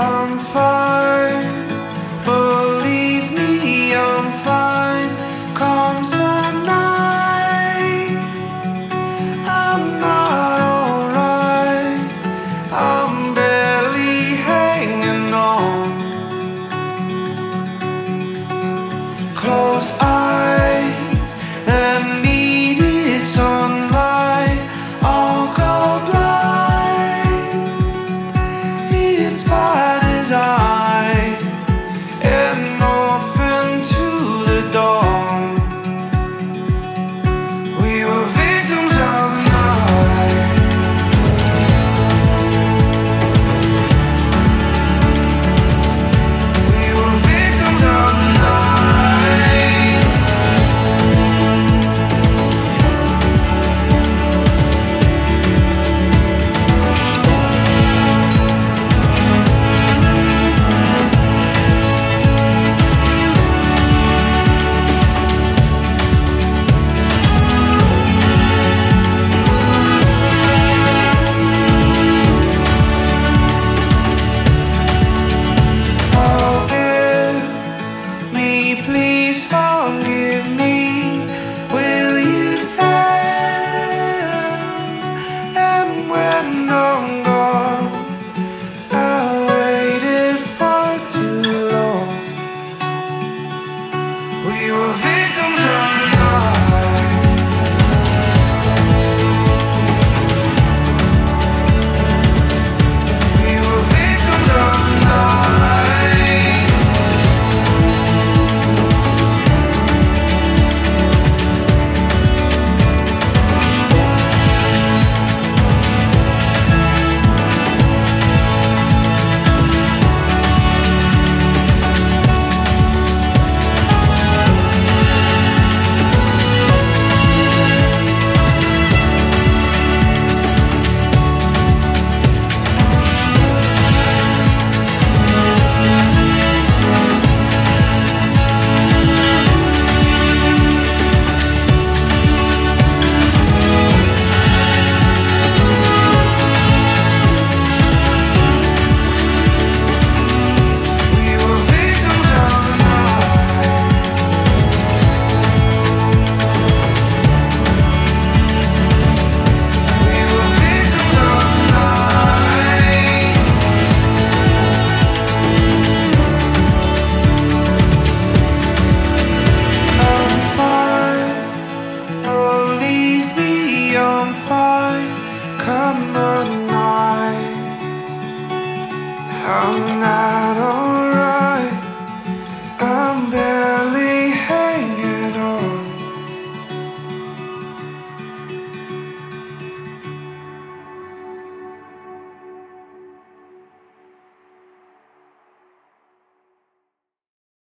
I'm fine, believe me, I'm fine. Comes the night, I'm not alright. I'm barely hanging on. Closed eyes and needed sunlight. I'll go blind. It's by design. Heading off into the dawn. We were victims of the night. We were victims of the night. Forgive me, please forgive me. Will you tell them when I'm gone? I waited for too long. We were victims of the night. We were victims of the night. We were victims of the night. We were victims of the night. I'm fine, believe me, I'm fine. Come the night, I'm not